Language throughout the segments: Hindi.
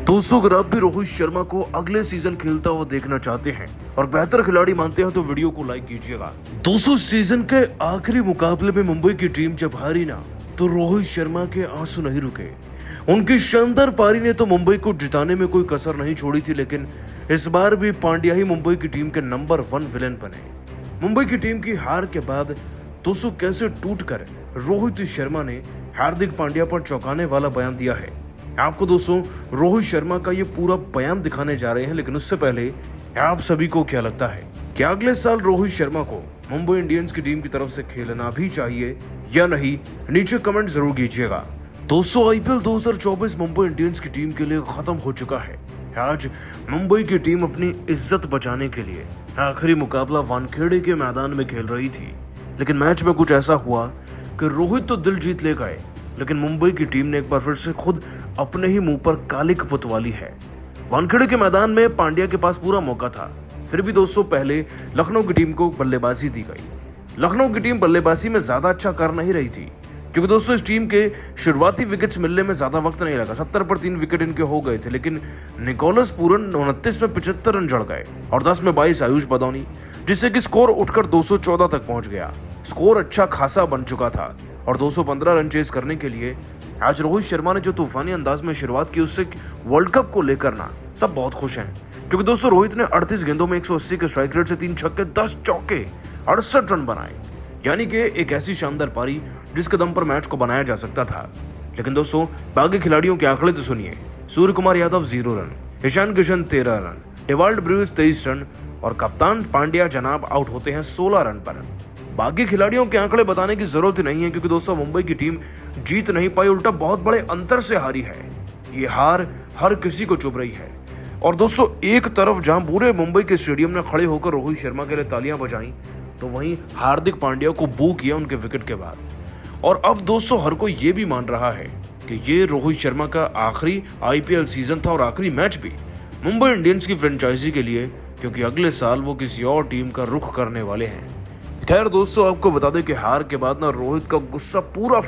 दोस्तों, अगर आप भी रोहित शर्मा को अगले सीजन खेलता हुआ देखना चाहते हैं और बेहतर खिलाड़ी मानते हैं तो वीडियो को लाइक कीजिएगा। दोस्तों, सीजन के आखिरी मुकाबले में मुंबई की टीम जब हारी ना तो रोहित शर्मा के आंसू नहीं रुके। उनकी शानदार पारी ने तो मुंबई को जिताने में कोई कसर नहीं छोड़ी थी, लेकिन इस बार भी पांड्या ही मुंबई की टीम के नंबर 1 विलेन बने। मुंबई की टीम की हार के बाद दोस्तों कैसे टूटकर रोहित शर्मा ने हार्दिक पांड्या पर चौंकाने वाला बयान दिया है। आपको दोस्तों रोहित शर्मा का ये पूरा बयान दिखाने जा रहे हैं, लेकिन उससे पहले आप सभी को क्या लगता है कि अगले साल रोहित शर्मा को मुंबई इंडियंस की टीम की तरफ से खेलना भी चाहिए या नहीं? नीचे कमेंट जरूर कीजिएगा। दोस्तों, आईपीएल 2024 मुंबई इंडियंस की टीम के लिए खत्म हो चुका है। आज मुंबई की टीम अपनी इज्जत बचाने के लिए आखिरी मुकाबला वानखेड़े के मैदान में खेल रही थी, लेकिन मैच में कुछ ऐसा हुआ कि रोहित तो दिल जीत ले गए, लेकिन मुंबई की टीम ने एक बार फिर से खुद अपने ही मुंह पर कालिक पुतवाली है। वानखेड़े के मैदान में पांड्या के पास पूरा मौका था, फिर भी दोस्तों पहले लखनऊ की टीम को बल्लेबाजी दी गई। लखनऊ की टीम बल्लेबाजी में ज्यादा अच्छा कर नहीं रही थी, क्योंकि दोस्तों इस टीम के शुरुआती विकेट्स मिलने में ज्यादा वक्त नहीं लगा। 70 पर 3 विकेट इनके हो गए थे, लेकिन निकोलस पूरन 29 में 75 रन जड़ गए और 10 में 22 आयुष बदौनी, जिससे कि स्कोर उठकर 214 तक पहुंच गया। स्कोर अच्छा खासा बन चुका था और 215 रन चेस करने के लिए आज रोहित शर्मा ने जो तूफानी अंदाज में शुरुआत की, उससे वर्ल्ड कप को लेकर ना सब बहुत खुश हैं, क्योंकि दोस्तों रोहित ने 38 गेंदों में 180 के स्ट्राइक रेट से 3 छक्के 10 चौके 68 रन बनाए, यानी कि एक ऐसी शानदार पारी जिसके दम पर मैच को बनाया जा सकता था। लेकिन दोस्तों बाकी खिलाड़ियों के आंकड़े तो सुनिए। Suryakumar Yadav 0 run, Ishan Kishan 13 run, Dewald Brevis 23 run और कप्तान पांड्या जनाब आउट होते हैं 16 रन पर। बाकी खिलाड़ियों के आंकड़े बताने की जरूरत ही नहीं है, क्योंकि दोस्तों मुंबई की टीम जीत नहीं पाई, उल्टा बहुत बड़े अंतर से हारी है। ये हार हर किसी को चुभ रही है। और दोस्तों एक तरफ जहां पूरे मुंबई के स्टेडियम ने खड़े होकर रोहित शर्मा के लिए तालियां बजाई, तो वहीं हार्दिक पांड्या को बू किया उनके विकेट के बाद। और अब दोस्तों हर कोई ये भी मान रहा है कि ये रोहित शर्मा का आखिरी आईपीएल सीजन था और आखिरी मैच भी मुंबई इंडियंस की फ्रेंचाइजी के लिए, क्योंकि अगले साल वो किसी और टीम का रुख करने वाले हैं। खैर दोस्तों, आपको बता दें कि हार के बाद ना रोहित का गुस्सा पूरा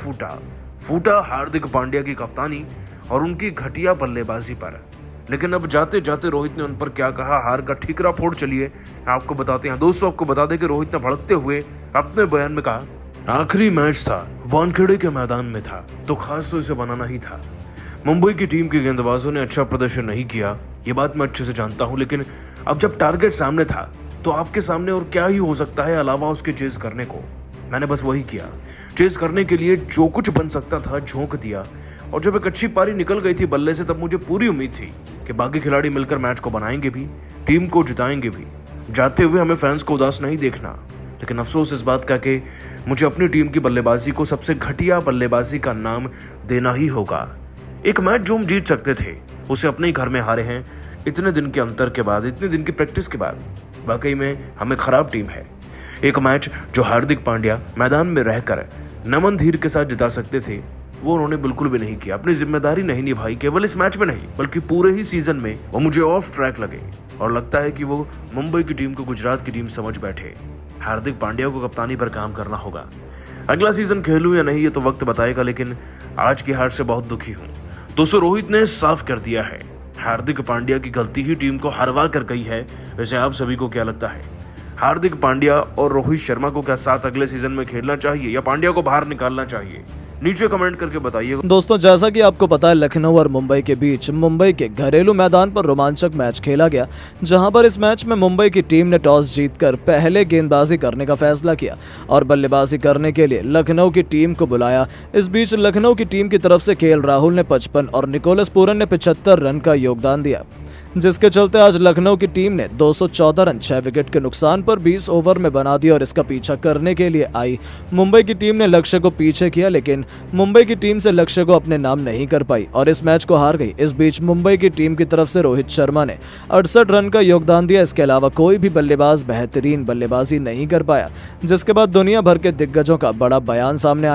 फूटा हार्दिक पांड्या की कप्तानी और उनकी घटिया बल्लेबाजी पर। लेकिन अब जाते जाते रोहित ने उन पर क्या कहा, हार का ठीकरा फोड़ चलिए आपको बताते हैं। दोस्तों आपको बता दें कि रोहित ने भड़कते हुए अपने बयान में कहा, आखिरी मैच था, वानखेड़े के मैदान में था, तो खास तो इसे बनाना ही था। मुंबई की टीम के गेंदबाजों ने अच्छा प्रदर्शन नहीं किया, ये बात मैं अच्छे से जानता हूं, लेकिन अब जब टारगेट सामने था तो आपके सामने और क्या ही हो सकता है अलावा उसके चेज करने को। मैंने बस वही किया, चेज करने के लिए जो कुछ बन सकता था झोंक दिया। और जब एक अच्छी पारी निकल गई थी बल्ले से, तब मुझे पूरी उम्मीद थी कि बाकी खिलाड़ी मिलकर मैच को बनाएंगे भी, टीम को जिताएंगे भी। जाते हुए हमें फैंस को उदास नहीं देखना, लेकिन अफसोस इस बात का कि मुझे अपनी टीम की बल्लेबाजी को सबसे घटिया बल्लेबाजी का नाम देना ही होगा। एक मैच जो हम जीत सकते थे उसे अपने ही घर में हारे हैं, इतने दिन के अंतर के बाद, इतने दिन की प्रैक्टिस के बाद। वाकई में हमें खराब टीम है। एक मैच जो हार्दिक पांड्या मैदान में रहकर नमन धीर के साथ जिता सकते थे, वो उन्होंने बिल्कुल भी नहीं किया। अपनी जिम्मेदारी नहीं निभाई, केवल इस मैच में नहीं बल्कि पूरे ही सीजन में वो मुझे ऑफ ट्रैक लगे और लगता है कि वो मुंबई की टीम को गुजरात की टीम समझ बैठे। हार्दिक पांड्या को कप्तानी पर काम करना होगा। अगला सीजन खेलूं या नहीं ये तो वक्त बताएगा, लेकिन आज की हार से बहुत दुखी हूं। दोस्तों रोहित ने साफ कर दिया है, हार्दिक पांड्या की गलती ही टीम को हरवा कर गई है। वैसे आप सभी को क्या लगता है, हार्दिक पांड्या और रोहित शर्मा को क्या साथ अगले सीजन में खेलना चाहिए या पांड्या को बाहर निकालना चाहिए? नीचे कमेंट करके बताइए। दोस्तों जैसा कि आपको पता है, लखनऊ और मुंबई के बीच मुंबई के घरेलू मैदान पर रोमांचक मैच खेला गया, जहां पर इस मैच में मुंबई की टीम ने टॉस जीतकर पहले गेंदबाजी करने का फैसला किया और बल्लेबाजी करने के लिए लखनऊ की टीम को बुलाया। इस बीच लखनऊ की टीम की तरफ से केएल राहुल ने 55 और निकोलस पूरन ने 75 रन का योगदान दिया, जिसके चलते आज लखनऊ की टीम ने 214 रन 6 विकेट के नुकसान पर 20 ओवर में बना दिया और इसका पीछा करने के लिए आई मुंबई की टीम ने लक्ष्य को पीछे किया, लेकिन मुंबई की टीम से लक्ष्य को अपने नाम नहीं कर पाई और इस मैच को हार गई। इस बीच मुंबई की टीम की तरफ से रोहित शर्मा ने 68 रन का योगदान दिया। इसके अलावा कोई भी बल्लेबाज बेहतरीन बल्लेबाजी नहीं कर पाया, जिसके बाद दुनिया भर के दिग्गजों का बड़ा बयान सामने आया है।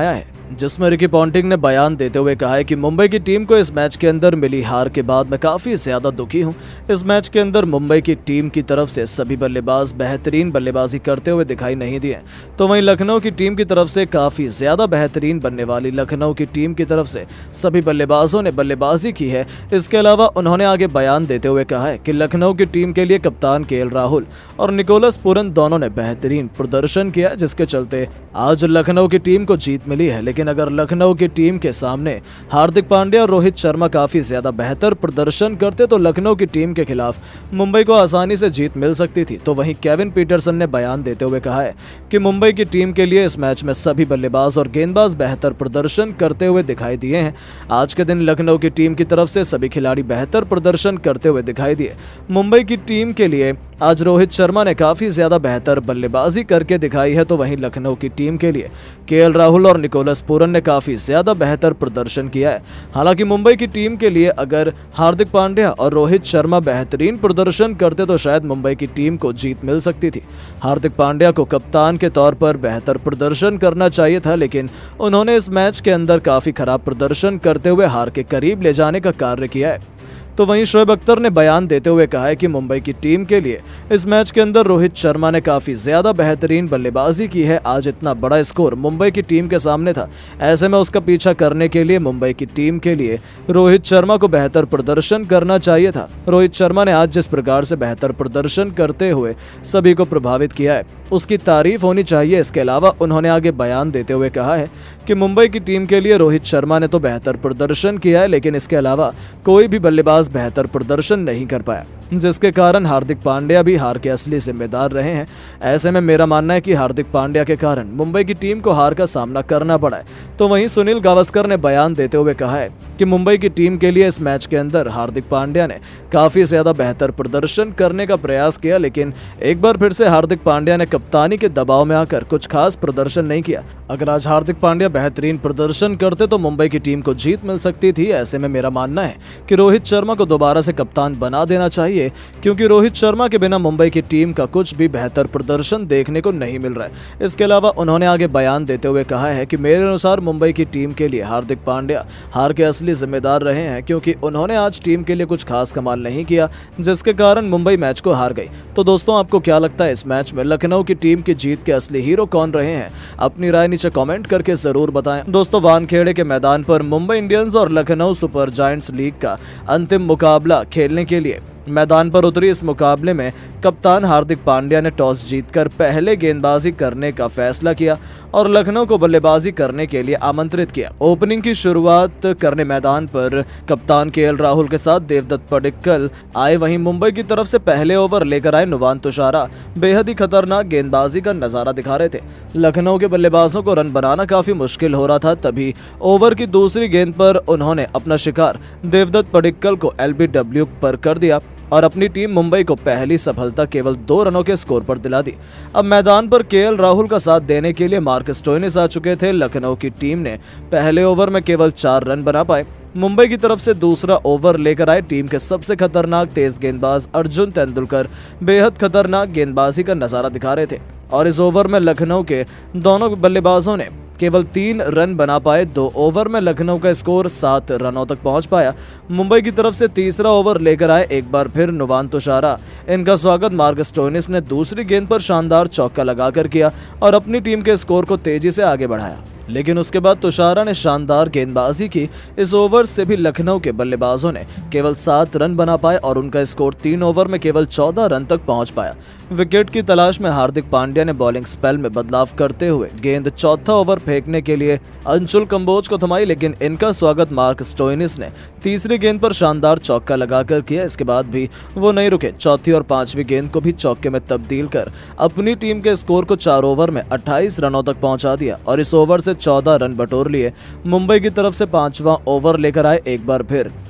जिसमें रिकी पॉन्टिंग ने बयान देते हुए कहा है कि मुंबई की टीम को इस मैच के अंदर मिली हार के बाद मैं काफ़ी ज़्यादा दुखी हूं। इस मैच के अंदर मुंबई की टीम की तरफ से सभी बल्लेबाज बेहतरीन बल्लेबाजी करते हुए दिखाई नहीं दिए, तो वहीं लखनऊ की टीम की तरफ से काफ़ी ज़्यादा बेहतरीन बनने वाली लखनऊ की टीम की तरफ से सभी बल्लेबाजों ने बल्लेबाजी की है। इसके अलावा उन्होंने आगे बयान देते हुए कहा है कि लखनऊ की टीम के लिए कप्तान केएल राहुल और निकोलस पूरन दोनों ने बेहतरीन प्रदर्शन किया, जिसके चलते आज लखनऊ की टीम को जीत मिली है। लेकिन अगर लखनऊ की टीम के सामने हार्दिक पांड्या और रोहित शर्मा काफी ज्यादा बेहतर प्रदर्शन करते तो लखनऊ की टीम के खिलाफ मुंबई को आसानी से जीत मिल सकती थी। तो वहीं केविन पीटरसन ने बयान देते हुए कहा है कि मुंबई की टीम के लिए इस मैच में सभी बल्लेबाज और गेंदबाज बेहतर प्रदर्शन करते हुए दिखाई दिए हैं। आज के दिन लखनऊ की टीम की तरफ से सभी खिलाड़ी बेहतर प्रदर्शन करते हुए दिखाई दिए। मुंबई की टीम के लिए आज रोहित शर्मा ने काफी ज्यादा बेहतर बल्लेबाजी करके दिखाई है, तो वहीं लखनऊ की टीम के लिए केएल राहुल और निकोलस पूरन ने काफी ज्यादा बेहतर प्रदर्शन किया है। हालांकि मुंबई की टीम के लिए अगर हार्दिक पांड्या और रोहित शर्मा बेहतरीन प्रदर्शन करते तो शायद मुंबई की टीम को जीत मिल सकती थी। हार्दिक पांड्या को कप्तान के तौर पर बेहतर प्रदर्शन करना चाहिए था, लेकिन उन्होंने इस मैच के अंदर काफी खराब प्रदर्शन करते हुए हार के करीब ले जाने का कार्य किया है। तो वहीं शोएब अख्तर ने बयान देते हुए कहा है कि मुंबई की टीम के लिए इस मैच के अंदर रोहित शर्मा ने काफी ज्यादा बेहतरीन बल्लेबाजी की है। आज इतना बड़ा स्कोर मुंबई की टीम के सामने था, ऐसे में उसका पीछा करने के लिए मुंबई की टीम के लिए रोहित शर्मा को बेहतर प्रदर्शन करना चाहिए था। रोहित शर्मा ने आज जिस प्रकार से बेहतर प्रदर्शन करते हुए सभी को प्रभावित किया है, उसकी तारीफ होनी चाहिए। इसके अलावा उन्होंने आगे बयान देते हुए कहा है कि मुंबई की टीम के लिए रोहित शर्मा ने तो बेहतर प्रदर्शन किया है, लेकिन इसके अलावा कोई भी बल्लेबाज बेहतर प्रदर्शन नहीं कर पाया, जिसके कारण हार्दिक पांड्या भी हार के असली जिम्मेदार रहे हैं। ऐसे में मेरा मानना है कि हार्दिक पांड्या के कारण मुंबई की टीम को हार का सामना करना पड़ा है। तो वहीं सुनील गावस्कर ने बयान देते हुए कहा है कि मुंबई की टीम के लिए इस मैच के अंदर हार्दिक पांड्या ने काफी ज्यादा बेहतर प्रदर्शन करने का प्रयास किया, लेकिन एक बार फिर से हार्दिक पांड्या ने कप्तानी के दबाव में आकर कुछ खास प्रदर्शन नहीं किया। अगर आज हार्दिक पांड्या बेहतरीन प्रदर्शन करते तो मुंबई की टीम को जीत मिल सकती थी। ऐसे में मेरा मानना है कि रोहित शर्मा को दोबारा से कप्तान बना देना चाहिए, क्योंकि रोहित शर्मा के बिना मुंबई की टीम का कुछ भी बेहतर प्रदर्शन देखने को नहीं मिल रहा है। इसके अलावा उन्होंने आगे बयान देते हुए कहा है कि मेरे अनुसार मुंबई की टीम के लिए हार्दिक पांड्या हार के असली जिम्मेदार रहे हैं, क्योंकि उन्होंने आज टीम के लिए कुछ खास कमाल नहीं किया, जिसके कारण मुंबई मैच को हार गई। तो दोस्तों, आपको क्या लगता है इस मैच में लखनऊ की टीम की जीत के असली हीरो कौन रहे हैं? अपनी राय नीचे कमेंट करके जरूर बताएं। दोस्तों, वानखेड़े के मैदान पर मुंबई इंडियंस और लखनऊ सुपर जायंट्स लीग का अंतिम मुकाबला खेलने के लिए मैदान पर उतरी। इस मुकाबले में कप्तान हार्दिक पांड्या ने टॉस जीतकर पहले गेंदबाजी करने का फैसला किया और लखनऊ को बल्लेबाजी करने के लिए आमंत्रित किया। ओपनिंग की शुरुआत करने मैदान पर कप्तान केएल राहुल के साथ देवदत्त पडिक्कल आए। वहीं मुंबई की तरफ से पहले ओवर लेकर आए नुवान तुषारा बेहद ही खतरनाक गेंदबाजी का नजारा दिखा रहे थे। लखनऊ के बल्लेबाजों को रन बनाना काफी मुश्किल हो रहा था। तभी ओवर की दूसरी गेंद पर उन्होंने अपना शिकार देवदत्त पडिक्कल को LBW पर कर दिया और अपनी टीम मुंबई को पहली सफलता केवल 2 रनों के स्कोर पर दिला दी। अब मैदान पर केएल राहुल का साथ देने के लिए मार्क स्टोइनिस आ चुके थे। लखनऊ की टीम ने पहले ओवर में केवल 4 रन बना पाए। मुंबई की तरफ से दूसरा ओवर लेकर आए टीम के सबसे खतरनाक तेज गेंदबाज अर्जुन तेंदुलकर बेहद खतरनाक गेंदबाजी का नजारा दिखा रहे थे और इस ओवर में लखनऊ के दोनों बल्लेबाजों ने केवल 3 रन बना पाए। 2 ओवर में लखनऊ का स्कोर 7 रनों तक पहुंच पाया। मुंबई की तरफ से तीसरा ओवर लेकर आए एक बार फिर नुवान तुषारा। इनका स्वागत मार्क स्टोइनिस ने दूसरी गेंद पर शानदार चौका लगाकर किया और अपनी टीम के स्कोर को तेजी से आगे बढ़ाया, लेकिन उसके बाद तुषारा ने शानदार गेंदबाजी की। इस ओवर से भी लखनऊ के बल्लेबाजों ने केवल 7 रन बना पाए और उनका स्कोर 3 ओवर में केवल 14 रन तक पहुंच पाया। विकेट की तलाश में हार्दिक पांड्या ने बॉलिंग स्पेल में बदलाव करते हुए गेंद चौथा ओवर फेंकने के लिए अंशुल कंबोज को थमाई, लेकिन इनका स्वागत मार्क स्टोइनिस ने तीसरी गेंद पर शानदार चौका लगाकर किया। इसके बाद भी वो नहीं रुके, चौथी और पांचवी गेंद को भी चौके में तब्दील कर अपनी टीम के स्कोर को 4 ओवर में 28 रनों तक पहुंचा दिया और इस ओवर से 14 रन बटोर लिए। मुंबई की तरफ से 5वां ओवर लेकर आए एक बार फिर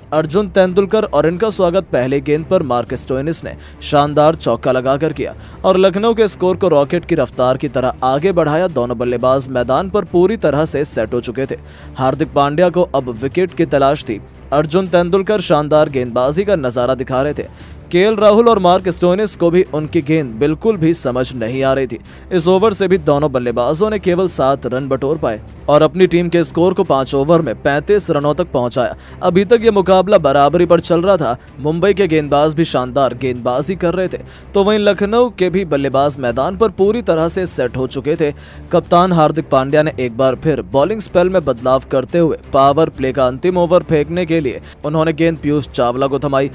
अर्जुन तेंदुलकर और इनका स्वागत पहले गेंद पर मार्क स्टोइनिस ने शानदार चौका लगाकर किया और लखनऊ के स्कोर को रॉकेट की रफ्तार की तरह आगे बढ़ाया। दोनों बल्लेबाज मैदान पर पूरी तरह से सेट हो चुके थे। हार्दिक पांड्या को अब विकेट की तलाश थी। अर्जुन तेंदुलकर शानदार गेंदबाजी का नजारा दिखा रहे थे। केएल राहुल और मार्क स्टोइनिस को भी उनकी गेंद बिल्कुल भी समझ नहीं आ रही थी। इस ओवर से भी दोनों बल्लेबाजों ने केवल 7 रन बटोर पाए और अपनी टीम के स्कोर को 5 ओवर में 35 रनों तक पहुंचाया। अभी तक ये मुकाबला बराबरी पर चल रहा था। मुंबई के गेंदबाज भी शानदार गेंदबाजी कर रहे थे, तो वहीं लखनऊ के भी बल्लेबाज मैदान पर पूरी तरह से सेट हो चुके थे। कप्तान हार्दिक पांड्या ने एक बार फिर बॉलिंग स्पेल में बदलाव करते हुए पावर प्ले का अंतिम ओवर फेंकने के लिए उन्होंने गेंद पीयूष चावला को थमाई।